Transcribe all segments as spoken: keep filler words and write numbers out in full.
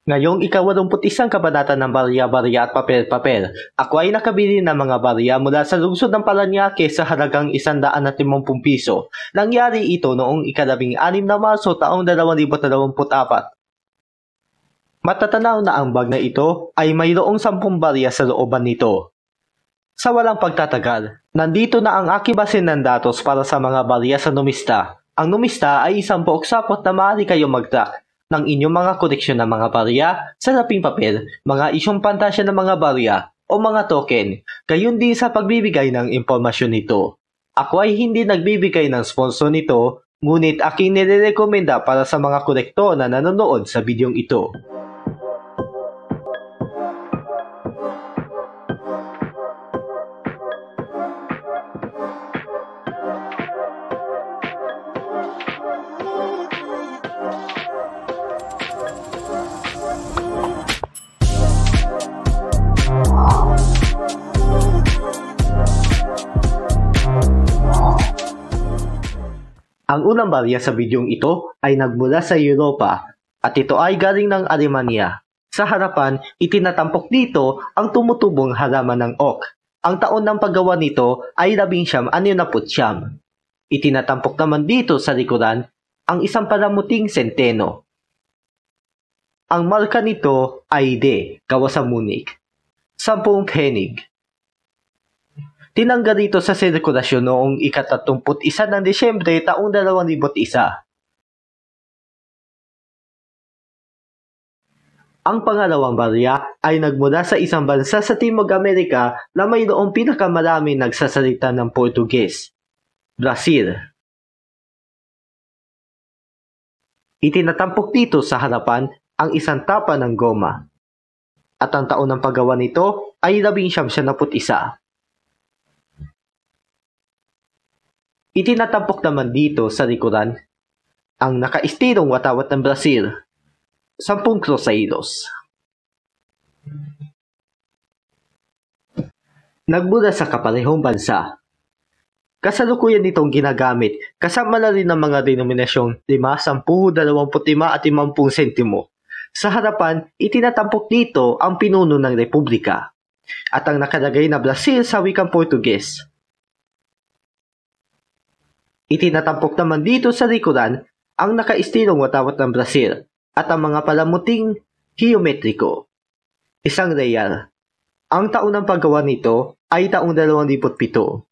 Ngayong ikawalumput isang kabanata ng barya-barya at papel-papel, ako ay nakabili ng mga barya mula sa lungsod ng Paranaque sa halagang isandaan at limampung piso. Nangyari ito noong ikalabing anim na Marso taong dalawang libo dalawamput apat. Matatanaw na ang bag na ito ay mayroong sampung barya sa looban nito. Sa walang pagtatagal, nandito na ang aking basin ng datos para sa mga barya sa numista. Ang numista ay isang book-sapot na maaari kayong mag-track ng inyong mga koleksyon ng mga barya, salaping papel, mga isyong pantasya ng mga barya, o mga token, gayon din sa pagbibigay ng impormasyon nito. Ako ay hindi nagbibigay ng sponsor nito, ngunit aking nirerekomenda para sa mga kolektor na nanonood sa bidyong ito. Ang unang barya sa bidyong ito ay nagmula sa Europa at ito ay galing ng Alemanya. Sa harapan, itinatampok dito ang tumutubong halaman ng oak. Ang taon ng paggawa nito ay labing siyam anim na putsyam. Itinatampok naman dito sa likuran ang isang palamuting senteno. Ang marka nito ay D, gawa sa Munich. Sampung Pfennig. Tinanggal ito sa sirkulasyon noong ikatatlongput isa ng Disyembre taong dalawang libot isa. Ang pangalawang barya ay nagmula sa isang bansa sa Timog Amerika na mayroong pinakamaraming nagsasalita ng Portuges, Brazil. Itinatampok dito sa harapan ang isang tapa ng goma. At ang taon ng paggawa nito ay labing siyam na put isa. Itinatampok naman dito sa likuran ang nakaistirong watawat ng Brazil, sampung Cruzeiros. Nagmula sa kaparehong bansa. Kasalukuyan nitong ginagamit kasama na rin ng mga denominasyong lima, sampu, dalawamput lima at limampung sentimo. Sa harapan, itinatampok dito ang pinuno ng Republika at ang nakalagay na Brazil sa wikang Portuges. Itinatampok naman dito sa likuran ang nakaistirong watawat ng Brazil at ang mga palamuting geometriko. Isang real. Ang taon ng paggawa nito ay taong dalawang libot pito.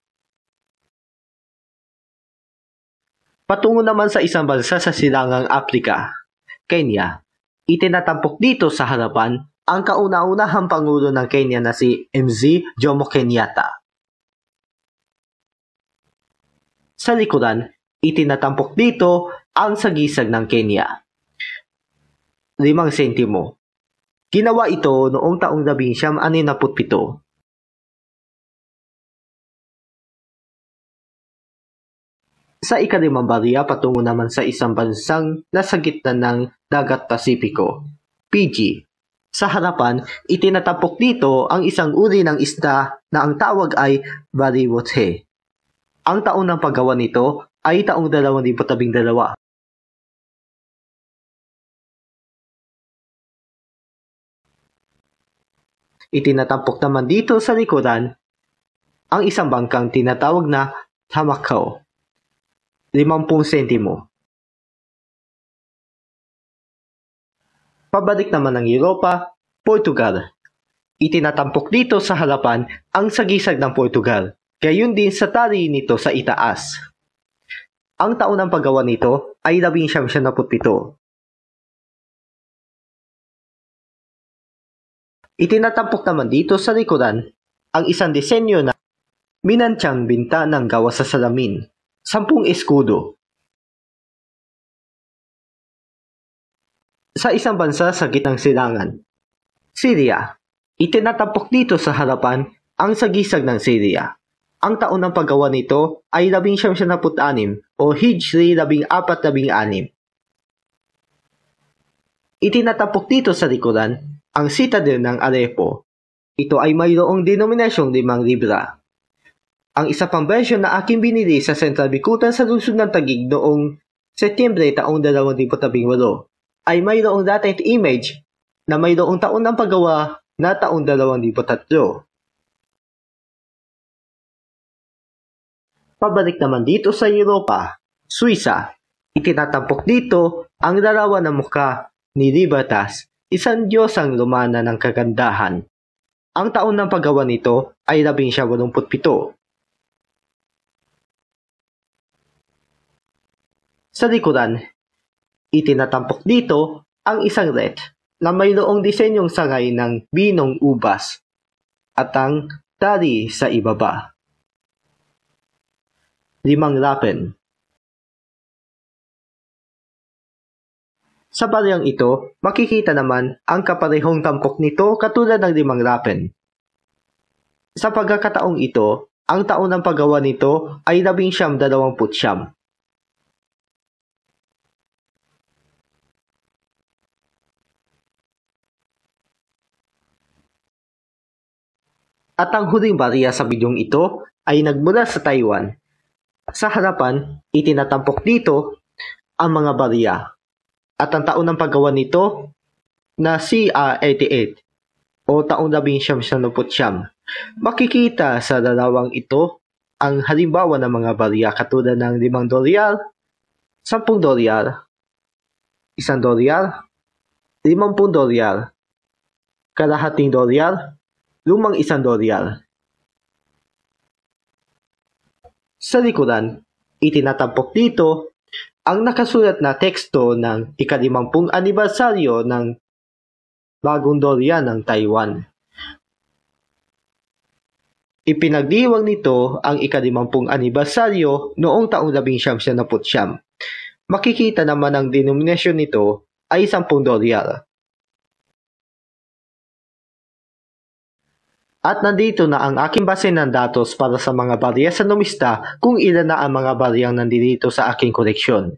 Patungo naman sa isang bansa sa silangang Afrika, Kenya. Itinatampok dito sa harapan ang kauna-unahang pangulo ng Kenya na si M Z Jomo Kenyatta. Sa likuran, itinatampok dito ang sagisag ng Kenya. Limang sentimo. Ginawa ito noong taong labing siyam anim na put pito. Sa ikalimang barya patungo naman sa isang bansang nasa gitna ng Dagat Pasipiko, Fiji. Sa harapan, itinatampok dito ang isang uri ng isda na ang tawag ay bariwothe. Ang taon ng paggawa nito ay taong dalawang libot labing dalawa. Itinatampok naman dito sa likuran ang isang bangkang tinatawag na Tamakaw, limampung sentimo. Pabalik naman ng Europa, Portugal. Itinatampok dito sa harapan ang sagisag ng Portugal. Gayon din sa tali nito sa itaas. Ang taon ng paggawa nito ay labing siyam na put pito. Itinatampok naman dito sa likuran ang isang disenyo na minantyang binta ng gawa sa salamin, sampung eskudo. Sa isang bansa sa gitnang silangan, Syria. Itinatampok dito sa harapan ang sagisag ng Syria. Ang taon ng paggawa nito ay labing siyam na put anim o Hijri labing apat labing anim. Itinatapok dito sa likuran ang citadel ng Aleppo. Ito ay mayroong denominasyong limang libra. Ang isa pang version na aking binili sa Central Bikutan sa lungsod ng Taguig noong Setyembre taong dalawang libut labing walo ay mayroong dating image na mayroong taon ng paggawa na taong dalawang libo tatlo. Pabalik naman dito sa Europa, Suiza, itinatampok dito ang larawan ng mukha ni Libertas, isang diyosang lumana ng kagandahan. Ang taon ng paggawa nito ay labing siyam walumput pito. Sa likuran, itinatampok dito ang isang wreath na mayroong disenyong sangay ng binong ubas at ang tali sa ibaba. Limang lapen. Sa baryang ito, makikita naman ang kaparehong tampok nito katulad ng limang lapen. Sa pagkakataong ito, ang taon ng paggawa nito ay labing siyam dalawamput siyam. At ang huling barya sa bidyong ito ay nagmula sa Taiwan. Sa harapan, itinatampok dito ang mga barya at ang taon ng paggawa nito na C R eighty-eight o taong labing siyam sanumput siyam. Makikita sa dalawang ito ang halimbawa ng mga barya katulad ng limang dolyar, sampung dolyar, isang dolyar, limampung dolyar, kalahating dolyar, lumang isang dolyar. Sa likuran, itinatampok dito ang nakasulat na teksto ng ikalimampung anibersaryo ng bagong dolya ng Taiwan. Ipinagdiwang nito ang ikalimampung anibersaryo noong taong labing siyam sanumput siyam. Makikita naman ang denominasyon nito ay sampung dolyar. At nandito na ang aking base ng datos para sa mga barya sa numista kung ilan na ang mga baryang nandito sa aking koleksyon.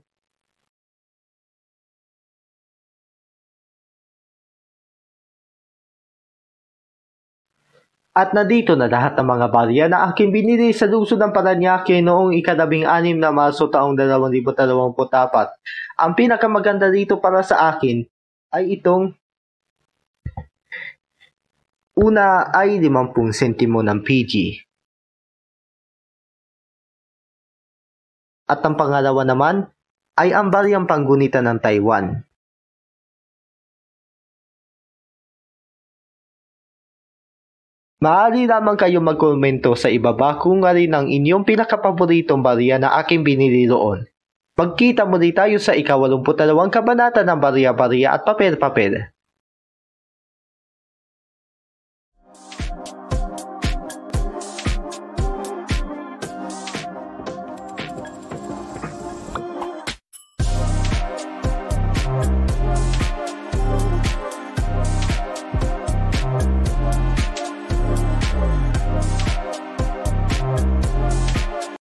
At nandito na lahat ng mga barya na aking binili sa lungsod ng Parañaque noong ikalabing anim na Marso taong dalawang libo dalawamput apat. Ang pinakamaganda dito para sa akin ay itong una ay limampung sentimo ng P G. At ang pangalawa naman ay ang baryang panggunitan ng Taiwan. Maaari lamang kayo magkomento sa ibaba kung alin ang inyong pinakapaboritong barya na aking binili roon. Magkita muli tayo sa ikawalumput dalawang kabanata ng Barya-Barya at Papel-Papel.